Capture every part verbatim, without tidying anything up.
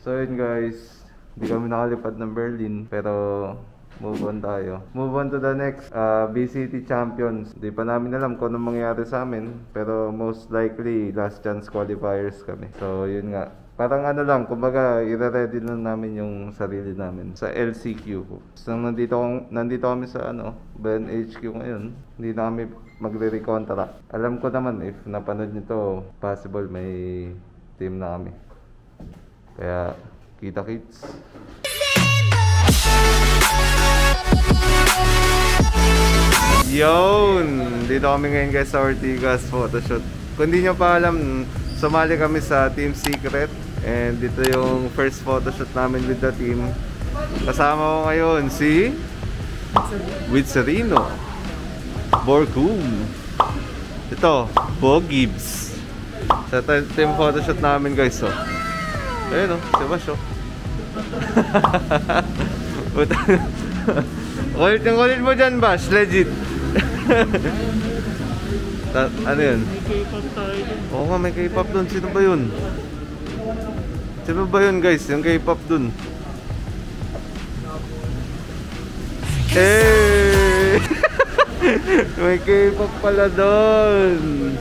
So yun guys, hindi kami nakalipad ng Berlin pero move on tayo. Move on to the next uh, B C T Champions. Hindi pa namin alam kung anong mangyayari sa amin, pero most likely last chance qualifiers kami. So yun nga, parang ano lang, kumbaga i-ready lang namin yung sarili namin sa L C Q. So nandito, nandito kami sa ano, B N H Q ngayon. Hindi na kami magre-recontract. Alam ko naman if napanood nyo to, possible may team na kami. Kaya kita kits. Yun! Dito kami ngayon guys sa Ortigas photoshoot. Kung di nyo pa alam, sumali kami sa Team Secret. And dito yung first photoshoot namin with the team. Kasama ko ngayon si Witzerino, Borkum, ito, Bo Gibbs. Sa team photoshoot namin guys, oh. Ayun, oh, si Bash, oh. Kulit yung kulit mo dyan, Bash, legit. Ta ano yun? May K-pop tayo dun. Oo nga, may K-pop dun. Sino ba yun? Sino ba yun guys? Yung K-pop dun. Hey! May K-pop pala dun.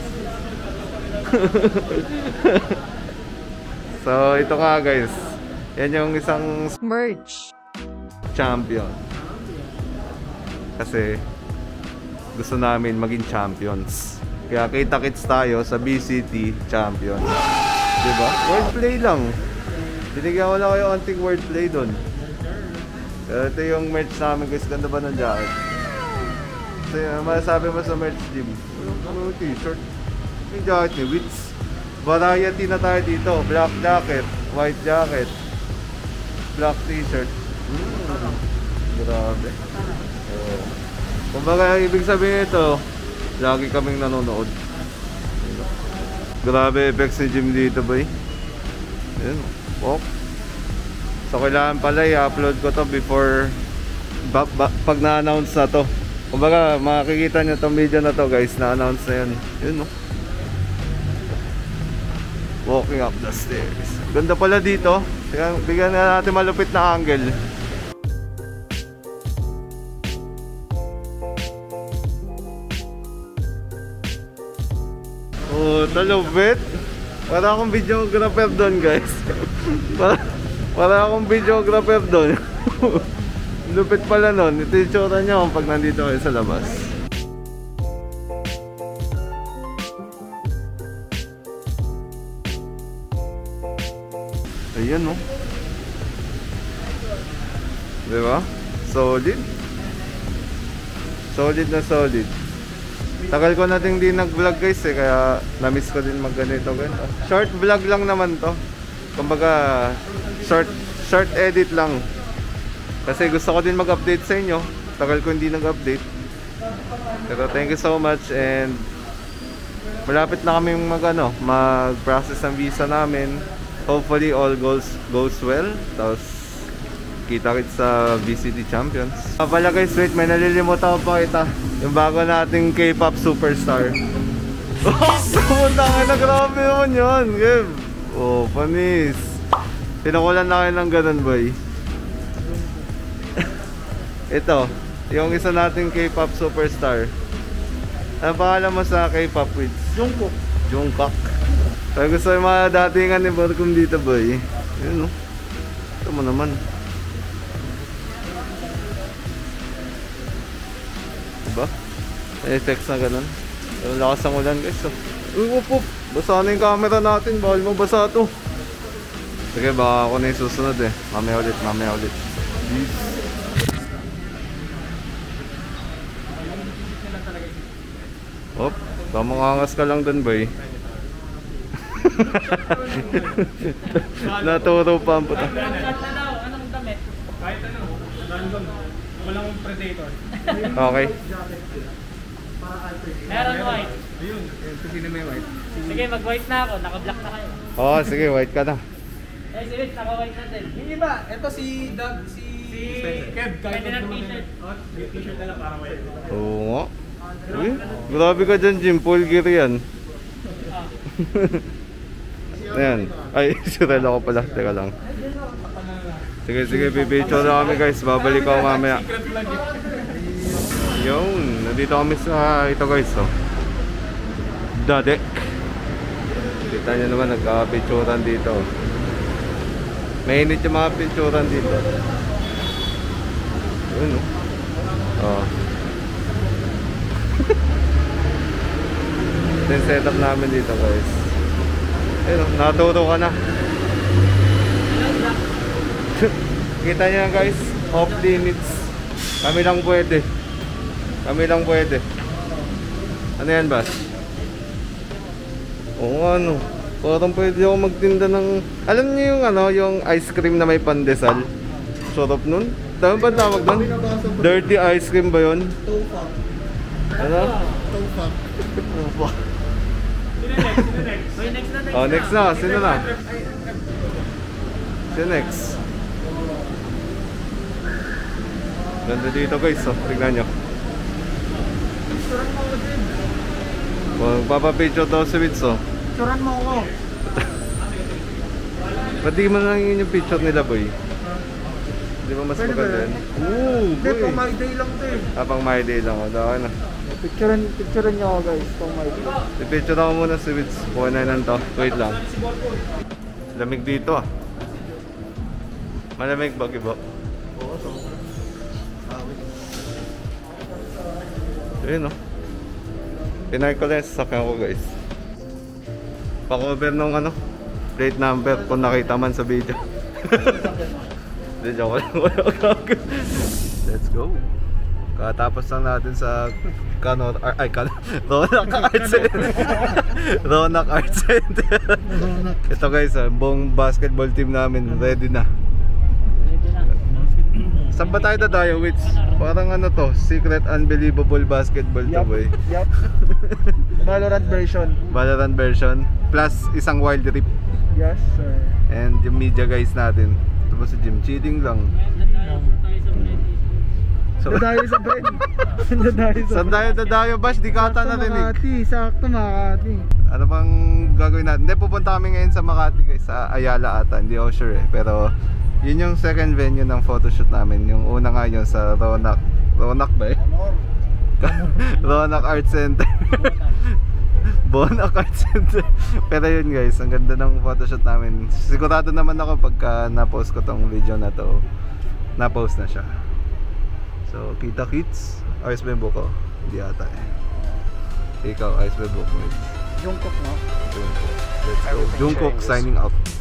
So ito nga guys, yan yung isang merch champion. Kasi gusto namin maging champions. Kaya kita-kits tayo sa B C T Champions. Diba? Wordplay lang. Binigyan ko lang kayo anting wordplay dun. Ito yung merch namin guys. Ganda ba ng jacket? So yun, masasabi mo sa merch gym. Ano yung t-shirt? Yung jacket ni Wits. Variety na tayo dito. Black jacket, white jacket, black t-shirt. Mm, grabe. Oh. Kumbaga ibig sabihin ito, lagi kaming nanonood. Grabe effects ni Jim dito boy. Ayan, oh. So kailangan pala i-upload ko to before ba, ba, pag na-announce na to. Kumbaga makikita nyo tong video na to guys, na-announce na yan. Yun, no? Walking up the stairs. Ganda pala dito. Bigyan na natin malupit na angle. Oh, talupit. Para akong videographer doon guys. para, para akong videographer doon. Lupit pala nun. Ito yung tsura nyo pag nandito kayo sa labas. Ayan, no? Diba? Solid. Solid na solid. Tagal ko natin din nag-vlog guys eh, kaya na-miss ko din mag-ganito ganito. Short vlog lang naman to. Kumbaga, short, short edit lang. Kasi gusto ko din mag-update sa inyo. Tagal ko hindi nag-update. Pero thank you so much and malapit na kami mag, ano, mag-process ng visa namin. Hopefully all goes goes well. Tapos kita-kits sa B C T Champions. Ah, pala guys, wait, may nalilimutan ko pa kita. Yung bago nating K-pop superstar. Oh, pumunta ka na, grabe naman yun. Game. Oh, panis. Pinakulan na kayo ng ganun, boy. Ito, yung isa nating K-pop superstar. Ano pangalan mo sa K-pop with? Jungkook. Jungkook. Kaya gusto yung mga datingan ni Borkum dito, boy. Yun, no? Ito mo naman. Diba? May effects na ganun. Yung lakas ng ulan guys, oh. Uy, up, up. Basa na yung camera natin. Bawal mo basa to. Sige, baka ako na yung susunod eh. Mamaya ulit, mamaya ulit. Peace. Op, tamang angas ka lang dun, boy. Naturo pa ang puta. Anong damit? Kahit ano, random. Walang predator. Okay. Meron white. Ayun, kasi na may white. Sige, mag-white na ako. Naka-black na kayo. Oo, sige, white ka na. Eh, sige, naka-white na din. Hindi ba? Ito si Doug, si... Si Kev, kahit pwede ng naman t-shirt. Oh, t-shirt na lang para white. Oo nga. Uy, grabe ka dyan, Jim. Full gear yan. Ah. Ayan. Ay, si Rel ako pala. Teka lang. Sige, sige, pipicture na kami guys. Babalik ako mamaya. Secret vlog eh. Yun, nandito kami sa ito guys, oh. The deck. Kita nyo naman, nagka-picturean dito. Mainit yung mga picturean dito. Yun, oh. Oh. Ito yung setup namin dito guys. Ayun, oh, naturo ka na. Kita nyo guys, off limits. Kami lang pwede. Kami lang pwede. Ano yan ba? Oo ano, parang pwede ako magtinda ng... Alam niyo yung ano, yung ice cream na may pandesal? Sarap nun? Tama ba tawag nun? Dirty ice cream ba yun? Tofa. Ano? Tofa. Tofa. Sino next? Sino next? Hoy, next na, next Oh, next na. Sino na? Sino next? Ganda dito guys, oh. Tignan nyo. Magpapapicture daw si Wits, oh. Turan mo ako. Ba't di mo lang yun yung picture nila, boy? Di ba mas Pwede maganda ba yun? yan? Oo, Hindi, boy. pang my day lang to eh. Ah, pang my day lang, oh. Daka na. Picturean, picturean niyo ako guys, pang my day. I-picture ako muna si Wits. Buka na lang to. Wait lang. Lamig dito, ah. Malamig ba, Gibo? Oo, so. Ayun, oh. Pinay ko lang yung sasakyan ko, guys. Pa-cover nung ano, plate number kung nakita man sa video. Hindi, joke lang. Let's go. Katapos lang natin sa Kano, ay, Kano, Ronak Art Center. Ronak Art Center. Ito guys, ah, buong basketball team namin ready na. Saan ba tayo dadayo, Wits? Parang ano to, secret unbelievable basketball to, boy. Yup. Valorant version. Valorant version plus isang wild rip. Yes, sir. And yung media guys natin. Ito po si Jim, cheating lang. So, Dadayo sa friend. Dadayo sa saan tayo dadayo, Bash? Di ka ata narinig. Makati, sakto Makati. Ano bang gagawin natin? Hindi, pupunta kami ngayon sa Makati guys, sa Ayala ata, hindi ako sure eh. Pero yun yung second venue ng photoshoot namin. Yung una nga yun sa Ronak. Ronak ba eh? Ronak Art Center. Bonac Art Center. Pero yun guys, ang ganda ng photoshoot namin. Sigurado naman ako pagka na-post ko tong video na to, na-post na siya. So, kita kits. Ayos ba yung buko? Hindi ata eh. Ikaw, ayos ba yung buko? Jungkook no? Jungkook. Let's go. Jungkook signing out.